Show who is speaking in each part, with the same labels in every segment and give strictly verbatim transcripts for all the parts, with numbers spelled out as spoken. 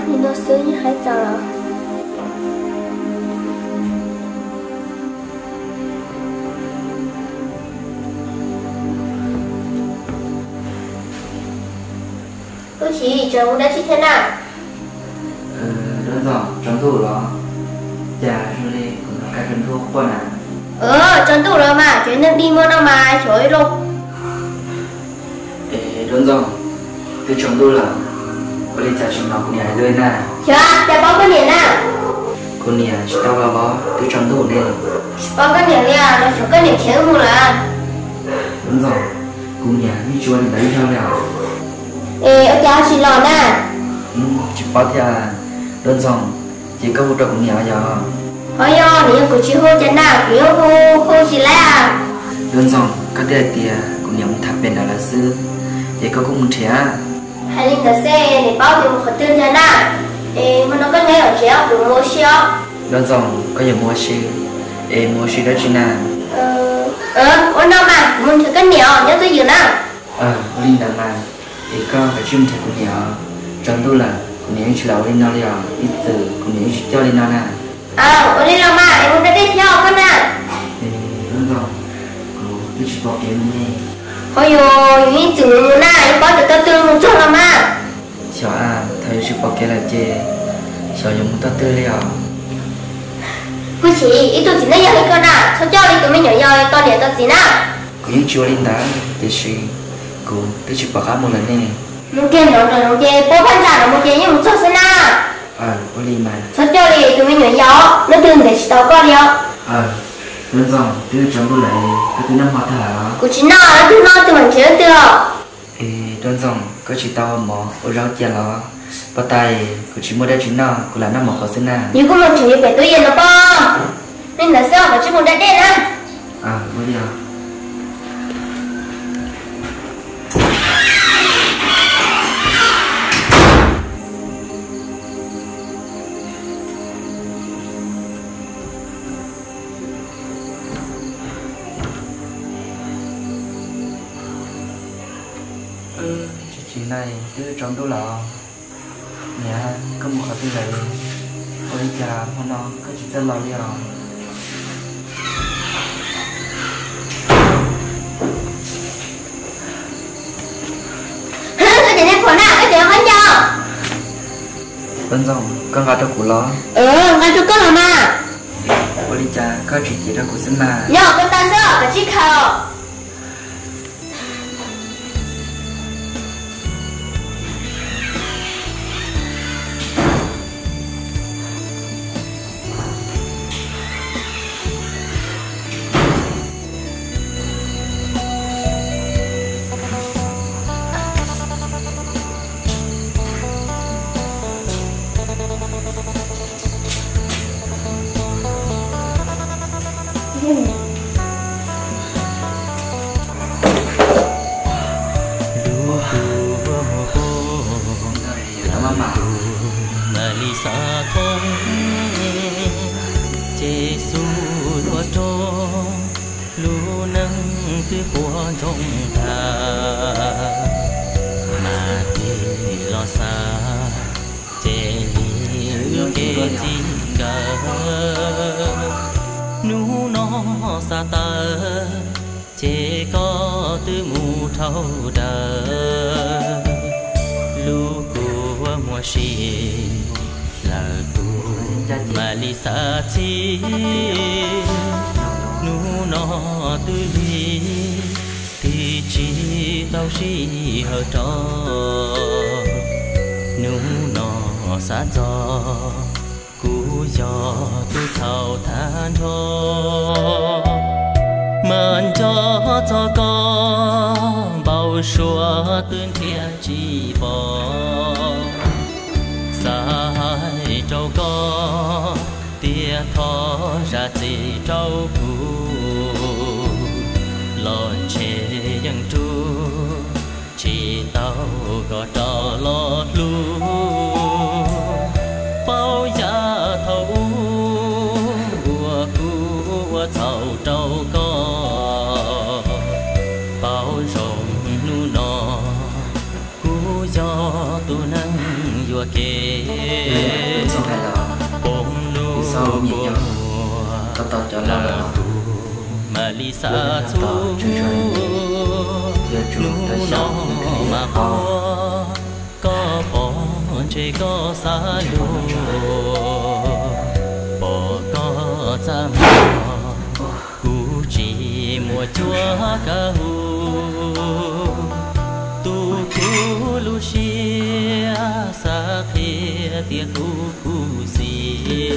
Speaker 1: nhìn nó sướng như hai giờ. Cô chị, trời muốn đã chị thế nào?
Speaker 2: Ừ, đơn giản, trấn thủ đó. Chà, rồi đi, cũng là cái trấn thủ qua nào.
Speaker 1: Ừ, trấn thủ rồi mà, chuyện nên đi mua nào mà, trời luôn.
Speaker 2: Ê, đơn giản, cái trấn thủ là có đi trả chúng nó của nhà lưới nè.
Speaker 1: Chà, chà bó cái này nè.
Speaker 2: Cô nhà chỉ tao vào bó, cái trấn thủ nên.
Speaker 1: Bó cái này nè, nó chỗ cái này thiếu mua là.
Speaker 2: Đơn giản, cô nhà như chúa thì đấy theo nào.
Speaker 1: Ê, ở cháu chị lò nè.
Speaker 2: Ừ, chỉ bắt thì à, đơn giản, chỉ có một trò của nhà giờ.
Speaker 1: Hỏi yo, nếu cô chị hô chân nào, nếu hô hô chị lại à.
Speaker 2: Đơn giản, các đại tiề của nhà muốn thả bên đó là sư. Chỉ có cũng muốn trẻ.
Speaker 1: Hai linh đã xe để bao tiền một khẩn tương chân nào. Ê, mà nó có nghe ở chéo, cũng mua xíu.
Speaker 2: Đơn giản, có nhiều mua xí. Ê, mua xí đó chứ nào.
Speaker 1: Ờ, ờ, ổn đâu mà, muốn thử cái nhỏ, nhớ tôi dừng nào.
Speaker 2: Ờ, linh đã mà. Thì con phải chuyên thể của nhà trong tôi là của nhà chỉ lão lên nào liền ít từ của nhà chỉ cho lên nào nè
Speaker 1: à ở đây là mà em muốn đi theo con nè
Speaker 2: thì đúng rồi cô tôi chỉ bỏ tiền nghe
Speaker 1: ôi yo những chữ này có được tao tư một chút là mà
Speaker 2: sợ à thầy chỉ bỏ cái là chê sợ dùng tao tư liền
Speaker 1: cô chỉ ít tuổi chỉ nói giờ con à sao cho đi tụi mình nhỏ nhỏ to điểm tao chỉ nào
Speaker 2: cô những chưa lên đá thì suy cô tôi chỉ bỏ cả một lần nè
Speaker 1: một kia nó rồi một kia bố ban trả một kia nhưng một số xin à
Speaker 2: ờ có đi mà
Speaker 1: sao cho đi tụi mình nhỏ nhỏ nó đừng để tao con đi
Speaker 2: ờ đơn giản tôi chọn tôi lại cái thứ năm hoa thả
Speaker 1: cô chỉ nói nó cứ nói tụi mình chơi được
Speaker 2: thì đơn giản có chỉ tao mỏ ở rau chè đó bắt tay cô chỉ mua đây chính nào cô là năm mỏ khó xin nào
Speaker 1: nhưng cũng một chuyện như vậy tôi yên nó bom nên là sao mà chứ muốn đã đen á
Speaker 2: à mới đi à chị này cứ trong tôi là nhà có một cái gì đấy ôi chà hôm nó có chị rất lo đi à
Speaker 1: cái gì này phổ nào cái gì không cho
Speaker 2: bên dòng con gà cho củ ló
Speaker 1: ừ ngay chỗ con là mà
Speaker 2: ôi chà có chị chỉ cho củ xin mà
Speaker 1: nhỏ con ta sợ cái chiếc khẩu
Speaker 3: Sa thong chế su đua trô lu nâng tư của trong thà mà thì lo xa chế liu kê chi gờ nu nó xa ta chế có tư mù thâu đờ lu của mùa xì là tu mà li sa chi nu nó tư li thì chỉ tao chỉ hở trò nu nó xa gió cú gió tu thao than thô mơn cho cho con bao xua tương thiên chỉ bỏ sai trâu có tia thó ra gì trâu phù lon chê yang tru chỉ tao có trò lót lu bao giá thâu ua cua thầu trâu có bao rồng nu nọ cú gió tu nắng vừa chùa kê
Speaker 2: xong hay là
Speaker 3: bông nu
Speaker 2: sau nhẹ nhàng có tao cho là
Speaker 3: mà li sa chu nu nó mà hoa có bỏ chơi có xa lu bỏ có ra mò cú chỉ mùa chúa ca hu tu cú lu xia sa khia tia cú cú si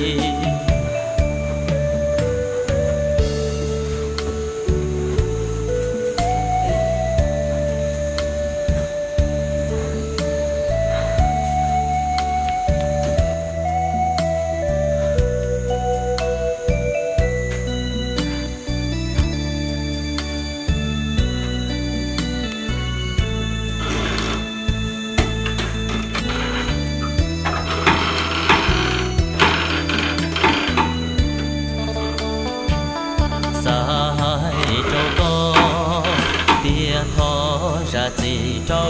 Speaker 3: ra gì trâu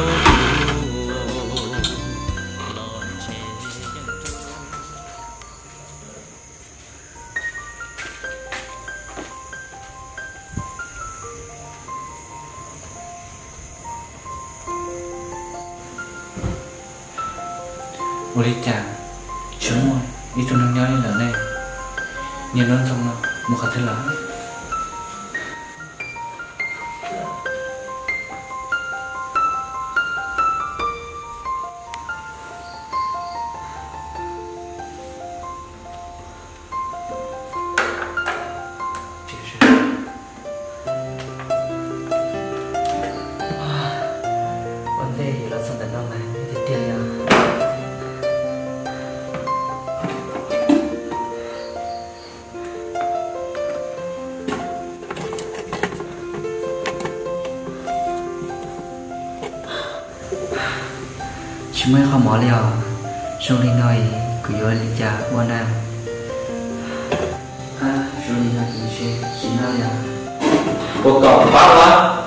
Speaker 2: Uli cha chúng rồi đi trong nông nhau đi lớn này nhìn nó trong nó một khả thân lớn vấn đề là sao tận năm này thì tiền nhà chúng mới không bỏ liều xong đi nói cứ vô lý cha qua nam à xong đi nói cứ xe xin nói à cô cậu quá quá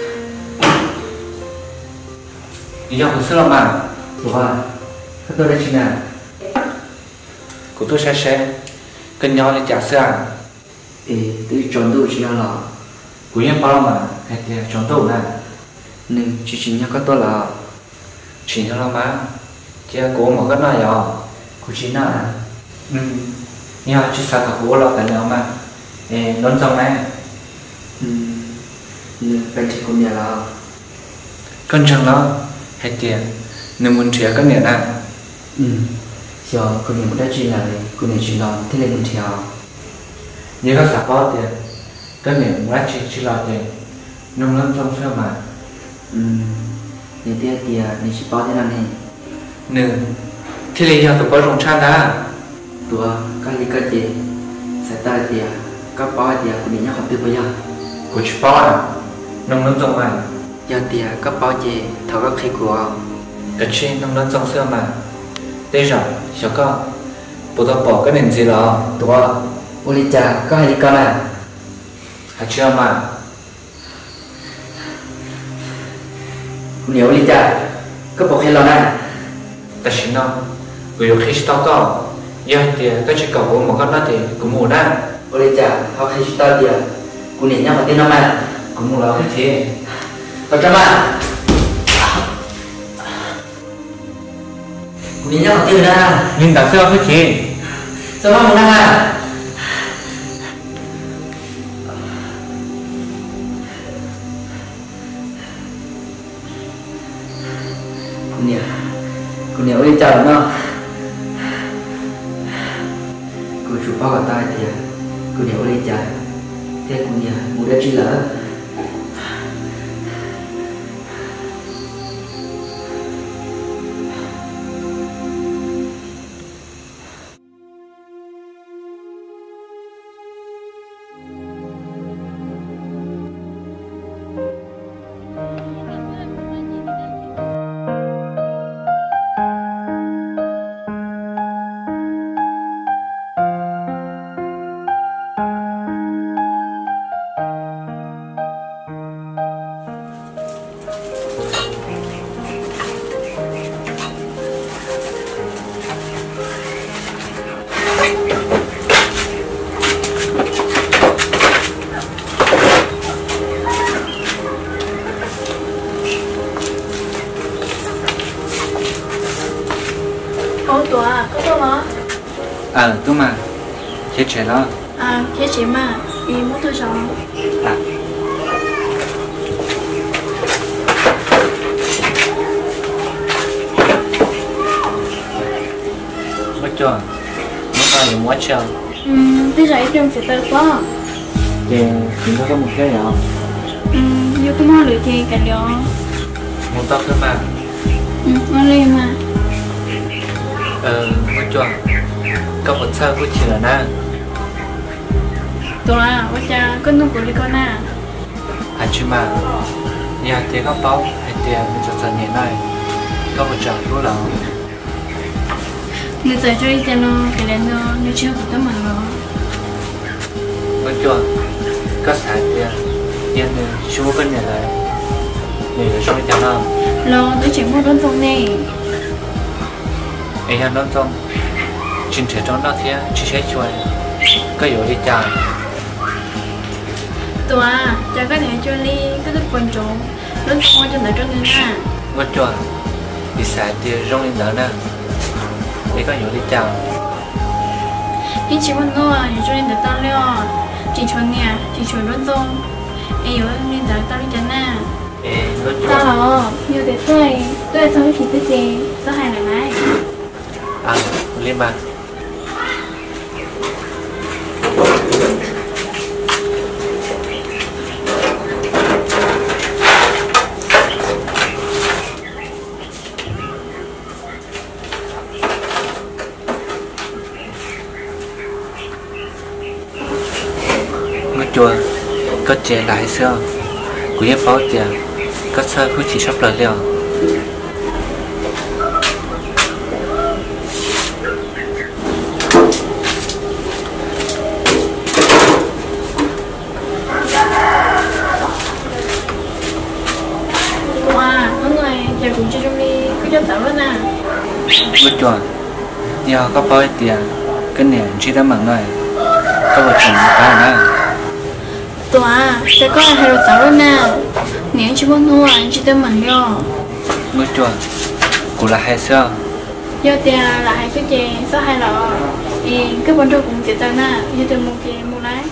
Speaker 2: đi cho hồ sơ làm mà đúng rồi các tôi đây chị nào của tôi sẽ xem cân nhau để trả xe thì tôi chọn đủ chị là của em bao mà hay thì chọn đủ này nên chị chỉ nhớ các tôi là chỉ cho làm mà chị cố mà cái này à của chị nào ừ nhưng chị sao cả cố là cái nào mà để nón trong này ừ bên chị cũng nhớ là cân chẳng đó hay tiền nếu muốn chia cái này nè ừ giờ cô này muốn đã chi là cô này chỉ làm thế này muốn theo như các sản phẩm tiền cái này muốn đã chi chỉ làm tiền nông lâm trong sao mà ừ nếu tiền tiền nếu chỉ bao thế nào này nè thế này giờ tụi có rong chan đã tụi cái gì cái gì sẽ ta tiền các bao tiền cô này nhắc học từ bây giờ cô chỉ bao à nông lâm trong mà giờ tiền các bao gì thầu các khi của cái chuyện nông lâm trong sao mà đây rồi sao con bố tao bỏ cái nền gì đó tụi uli cha có hay đi con à hả chưa mà nếu uli cha có bỏ hay lo này ta xin nó vì khi tao có giờ thì cái chuyện cầu của một con nó thì cũng mua đó uli cha họ khi tao thì cũng nên nhau một tiếng nó mà cũng mua cái gì vào trong mà cũng nên nhau một tiếng nữa nhưng tại sao cái gì sao mà muốn à cô nè cô nè ơi chào nó cô chụp bao cả tay thì cô nè ơi chào thế cô nè muốn ra chi lỡ
Speaker 4: Ủa tụi à, có tôi mà?
Speaker 2: Ờ, tôi mà. Chết trẻ đó.
Speaker 4: À, chết trẻ mà. Ý muốn tôi sao?
Speaker 2: À. Mất chưa? Mất bao nhiêu mất chưa?
Speaker 4: Ừ, tí rồi em sẽ tới quá.
Speaker 2: Thì chúng ta có một cái nào?
Speaker 4: Ừ, như cái món lưỡi thì cả liệu.
Speaker 2: Một tóc thôi mà.
Speaker 4: Ừ, ngon lên mà.
Speaker 2: Ờ, mất chưa? Có một sao của chị là na.
Speaker 4: Tụi à, quá cha, con nông của đi con à.
Speaker 2: À chứ mà. Nhà thì có bao, hay tiền mình sẽ dần nhẹ này. Có một trận lúc nào.
Speaker 4: Nếu tới cho đi cho nó, cái đến nó, nếu chưa có tấm bằng nó.
Speaker 2: Mất chưa? Có xài tiền. Tiền thì chú có nhận lại. Để cho nó chẳng nào.
Speaker 4: Lo, tôi chỉ mua đón thông này.
Speaker 2: Ấy hàng đón thông. Chính thể trong đó thì chỉ sẽ chơi. Có yếu đi chàng.
Speaker 4: Tụi à, cha có thể cho ly, có thức quan trọng. Đón thông cho tới cho nên à.
Speaker 2: Mất chưa? Đi xài tiền rong lên đó nè. Để có yếu đi chàng.
Speaker 4: Nhưng chỉ muốn ngô à, cho nên được tao liêu. Chỉ chuẩn nè, chỉ chuẩn đón thông. Ê yếu nên tới tao đi chắn à.
Speaker 2: Ê, mất chưa?
Speaker 4: Tao hả? Nhiều để tôi, tôi là sao cái thứ gì? Sao hay là này?
Speaker 2: À, lên mà. Mất chưa? Có trẻ lại sao? Của hiếp báo tiền. Có sao cứ chỉ sắp lời liều.
Speaker 4: Cũng chưa trong đi, cứ cho tao luôn à.
Speaker 2: Mất chuẩn. Giờ có bao nhiêu tiền? Cái này chỉ đã mặn này. Có một chồng cái này.
Speaker 4: Tụi à, sẽ có ai hay đồ tao luôn à. Nếu chỉ muốn mua, chỉ đã mặn vô.
Speaker 2: Mất chuẩn. Cũng là hay sao?
Speaker 4: Do tiền là hay cái gì, sao hay là thì cái bọn tôi cũng sẽ tao nè, như tôi mua kia mua lái.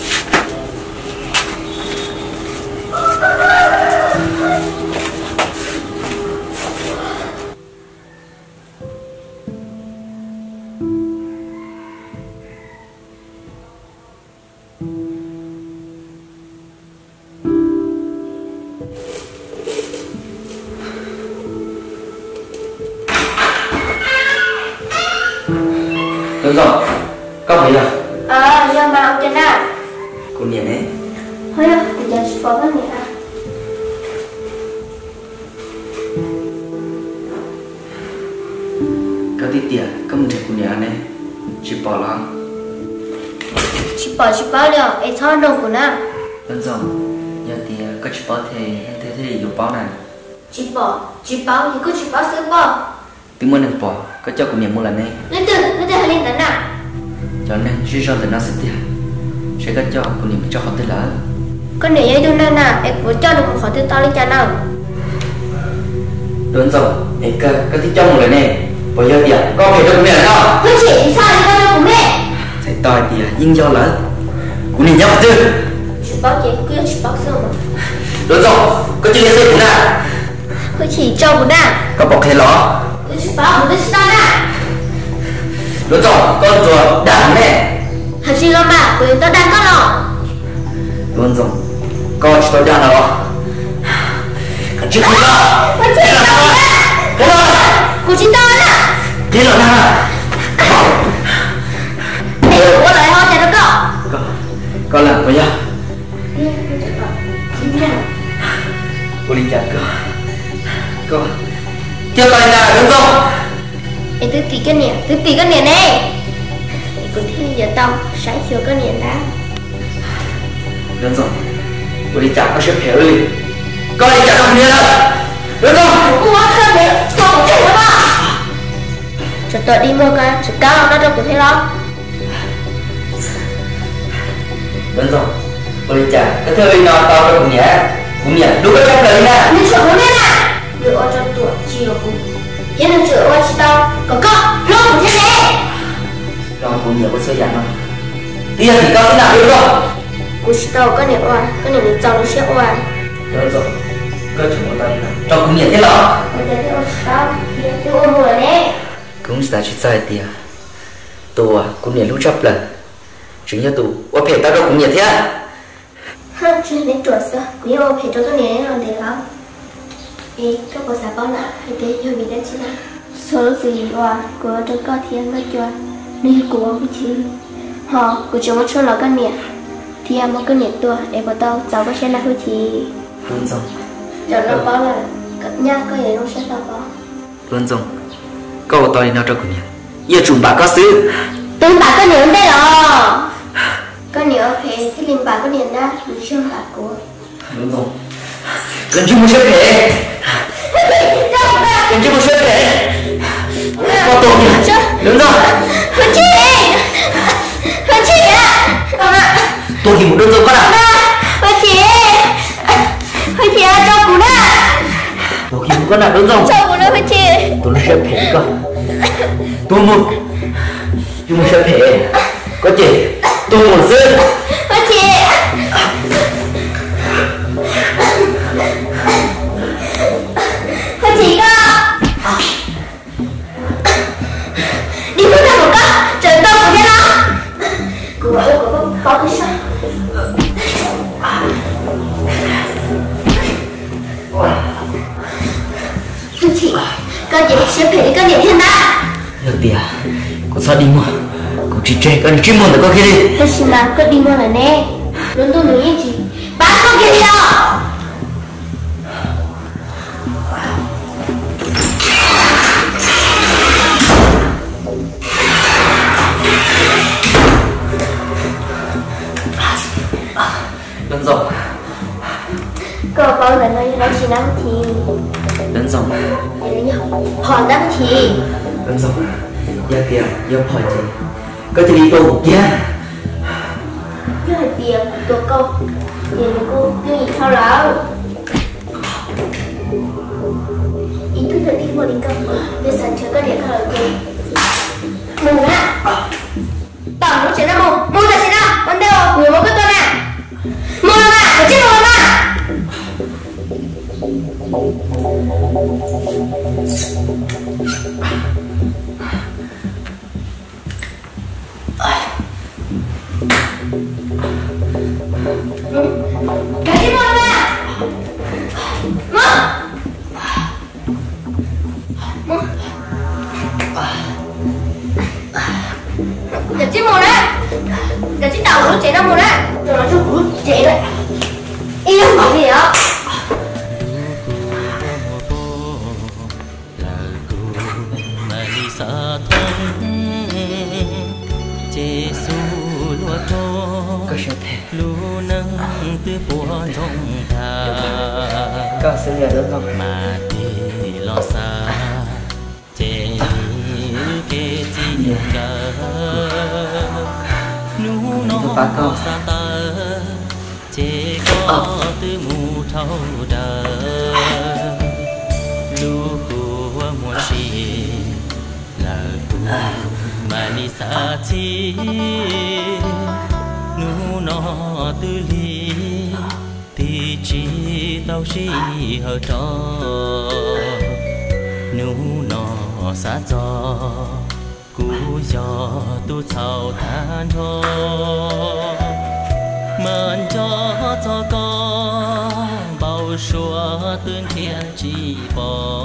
Speaker 2: Đúng rồi, có phải là?
Speaker 1: Ờ, giờ mà ông chân à.
Speaker 2: Cô nhìn đấy.
Speaker 1: Thôi rồi, giờ sẽ có cái gì à?
Speaker 2: Có tí tiền, có một trẻ cô nhìn này. Chị bỏ lắm.
Speaker 1: Chị bỏ chị bỏ liệu, ấy thôi đâu của nào.
Speaker 2: Đúng rồi, giờ thì có chị bỏ thì thế thì dùng báo này.
Speaker 1: Chị bỏ, chị bỏ thì cứ chị bỏ sữa bỏ.
Speaker 2: Tiếng muốn đừng bỏ, có cho cô nhìn một lần này.
Speaker 1: Lên từ, lên từ hai lên tấn à?
Speaker 2: Cho nên suy cho từ nó sẽ tiền. Sẽ có cho cô nhìn cho họ tới lỡ.
Speaker 1: Con để ấy đâu nè nè, em có cho được một khó tư to lên chả nào.
Speaker 2: Đúng rồi, em cơ, có thích cho một lần này. Bây giờ tiền, có phải được miệng không?
Speaker 1: Thôi chị, sao đi con đâu của mẹ?
Speaker 2: Thầy tòi tiền, nhưng do lỡ. Cô nhìn nhau tư.
Speaker 1: Chị bỏ chị, cứ chị bỏ sữa mà.
Speaker 2: Đúng rồi, có chuyện gì cũng nè.
Speaker 1: Thôi chị cho của nè.
Speaker 2: Có bọc hay ló.
Speaker 1: Chị bỏ của chị ta nè.
Speaker 2: Đúng rồi, con chuột đàn nè.
Speaker 1: Hả chị lo mà, của em tao đang có lọ.
Speaker 2: Đúng rồi, con chỉ tôi đàn nào. Còn chứ không có.
Speaker 1: Con chị tao nè.
Speaker 2: Thế rồi.
Speaker 1: Của chị tao nè.
Speaker 2: Thế rồi nè.
Speaker 1: Em có lời ho chả nó cọ.
Speaker 2: Con, con làm bây giờ. Cô đi chặt cơ. Con. Tiếp tay nè, đúng không?
Speaker 1: Em tự tí cái nè, tự tí cái nè nè. Em cứ thi giờ tao, sáng chiều cái nè đã.
Speaker 2: Đúng rồi. Cô đi chặt có xếp hiểu đi. Con đi chặt đâu nè đâu. Đúng không?
Speaker 1: Cô quá khăn nè, con cũng thấy lắm à. Cho tôi đi mua cái, cho cao nó đâu cũng thấy lắm.
Speaker 2: Đúng rồi. Cô đi chặt, cái thứ đi nào tao đâu cũng nhẹ. Cũng nhẹ, đúng cái cách đấy nè.
Speaker 1: Nhưng chỗ bố nè nè. Lựa cho tuổi chiều cũng. Yên đừng chữa qua chị tao, có cọ.
Speaker 2: sơ dạng mà tia thì cao thế nào được rồi
Speaker 1: cô chỉ tao cái này oan cái này mình giàu nó sẽ oan
Speaker 2: được rồi cơ chỉ một tay nào cho cũng nhận thế nào
Speaker 1: bây giờ thì ông tao thì tôi ôm rồi đấy
Speaker 2: cũng sẽ chỉ sai tia tôi cũng nhận lúc chấp lần chính là tôi ở phải tao đâu cũng nhận thế
Speaker 1: ha chuyện đến chuột sao quý ông phải cho cái này làm thế lắm ê các cô xã bao nào hay thế hơi bị đấy chứ nào số gì oan của tôi có thiên nó chuột nên của ông chị họ của chúng nó cho nó cái này thì em một cái nhiệt tua em bảo tao cháu có xe nào thôi thì
Speaker 2: luôn rồi
Speaker 1: cho nó bảo là cất nhá có gì nó sẽ tao bảo
Speaker 2: luôn rồi câu tôi nào cho cũng nhận giờ chúng bà có xứ
Speaker 1: tôi bà có nhiệt đây rồi có nhiệt thì cái linh bà có nhiệt đó mình chưa bà của
Speaker 2: luôn rồi cần chứ một xe thể cần chứ một xe thể có tôi nhỉ đúng rồi
Speaker 1: Hân chị Hân chị ạ
Speaker 2: tôi thì một đơn rồi con ạ
Speaker 1: Hân chị Hân chị ạ cho cú nè
Speaker 2: tôi thì một con ạ đúng rồi
Speaker 1: cho cú nè Hân chị
Speaker 2: tôi nó sẽ thể cơ tôi một nhưng mà sẽ thể có chị tôi một rơi
Speaker 1: Hân chị Hân chị cơ đi với ta một cách trời đông của thế nào cô bảo cô có có cái sao Hân chị con gì sẽ phải đi con điện thiên ta
Speaker 2: được tìa cô sao đi mua cô chỉ chơi con chuyên môn là con kia đi
Speaker 1: Hân chị mà con đi mua là nè luôn tôi nói gì bán con kia đi đâu
Speaker 2: đơn rồi
Speaker 1: cô bảo là nói nói chỉ nói thì
Speaker 2: đơn rồi
Speaker 1: hỏi đáp thì
Speaker 2: đơn rồi giờ kìa giờ hỏi chị có thể đi đâu kia
Speaker 1: như là tiền của cô tiền của cô tiêu gì sao đó ý thức được đi mua đi công để sản chứa các điện thoại của mù á tổng nó chỉ là mù mù là chỉ là vấn đề của người một cái tuần à mù là mà ở trên mù là mà cái gì mù là mà mù mù cái gì mù đấy cái gì tàu nó chạy ra mù đấy rồi nó cho cú chạy đấy yêu bảo gì đó
Speaker 2: có sẽ thể
Speaker 3: từ buồn rong thà
Speaker 2: có sẽ là đơn rồi
Speaker 3: mà đi lo xa chế kê chi cả nú nó xa ta chế có từ mù thâu đời lu của mùa xì là tu mà đi xa chi nú nó tư ly thì chỉ tao chỉ hờ cho nú nó xa cho cú gió tu thao than cho mơn cho cho có bao xua tương thiên chỉ bỏ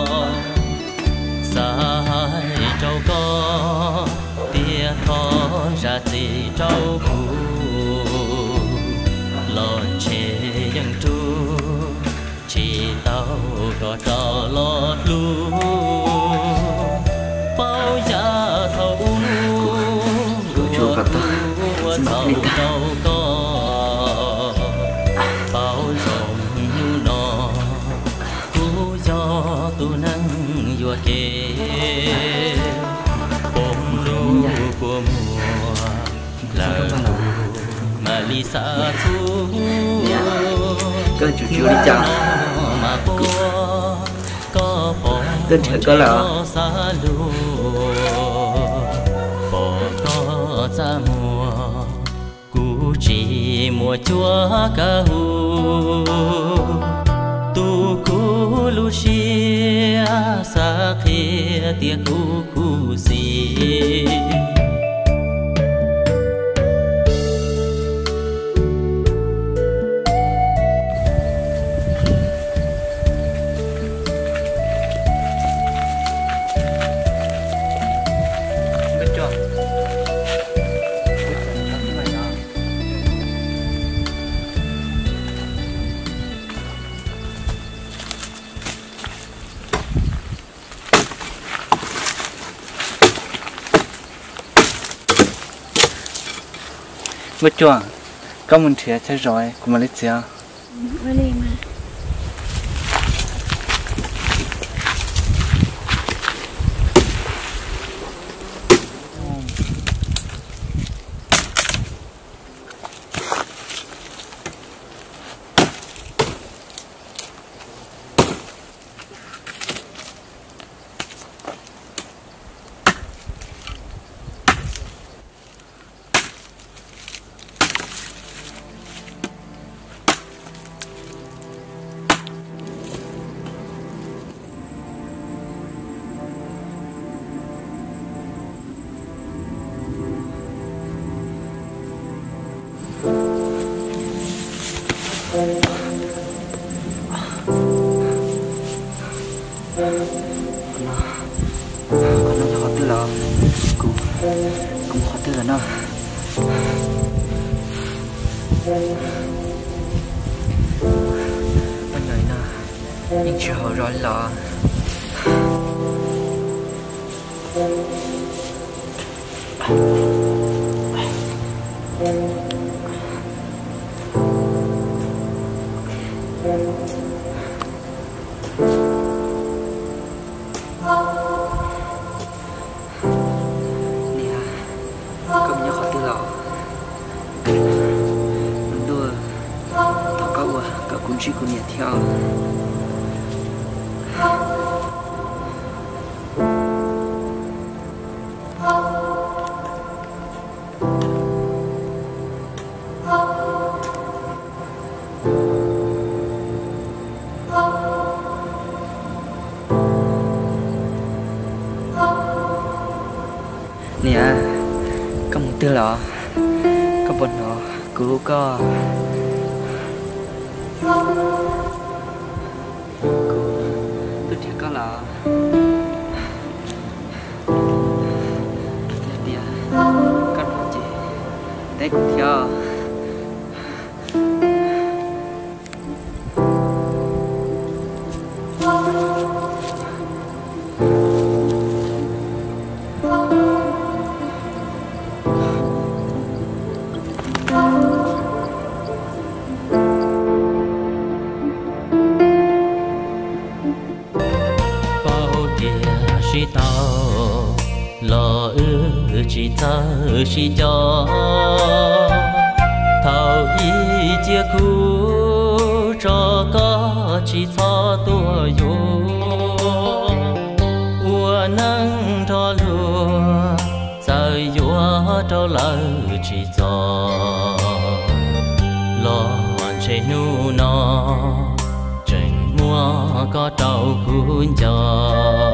Speaker 3: sai trâu có tia khó ra gì trâu cũ lon chê yang tu chỉ tao có trò lót lu bao giá thâu lu
Speaker 2: chú cả ta xin bác lên ta
Speaker 3: bao rộng nu nọ cú gió tu nắng vua kề bông lu của mùa là mà đi xa thu
Speaker 2: cơ chú chú đi chào cơ trẻ cơ là
Speaker 3: bỏ có cho ra mùa cú chỉ mùa chúa ca hù tu cú lu xia sa khia tia cú cú xì
Speaker 2: Bữa chua, có muốn thìa chơi rồi, của mà lấy chưa?
Speaker 4: Mới đi mà.
Speaker 2: Con nó khó tư là cũng cũng khó tư là nó con nhảy nè nhưng chưa hỏi rõ là chỉ có nhẹ theo nè có một tiêu lọ có bọn nó cứu có tôi chỉ có là đi à con nói chị đấy cũng theo
Speaker 3: tao lo ư chỉ ta chỉ cho thầu y chia khu cho có chỉ cho tua yo ua nắng cho lúa trời yo cho lỡ chỉ cho lo hoàn chế nu nó trên mua có trâu cuốn cho